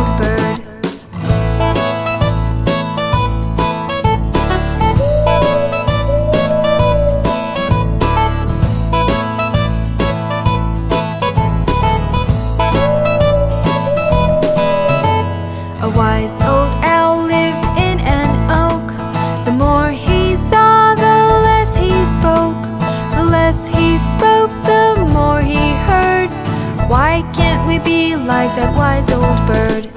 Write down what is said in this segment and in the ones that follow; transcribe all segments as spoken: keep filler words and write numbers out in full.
old bird. A wise old owl lived in an oak. The more he saw, the less he spoke. The less he spoke, the more he heard. Why can't we be like that wise old bird?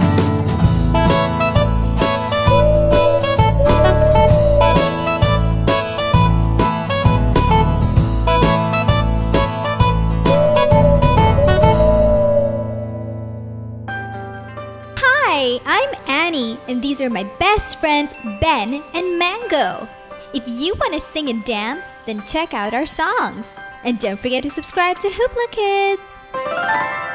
Hi, I'm Annie, and these are my best friends Ben and Mango. If you want to sing and dance, then check out our songs. And don't forget to subscribe to HooplaKidz.